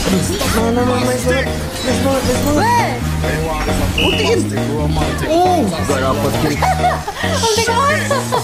No, nice banget. Butikin. Gak dapet. Untuk apa?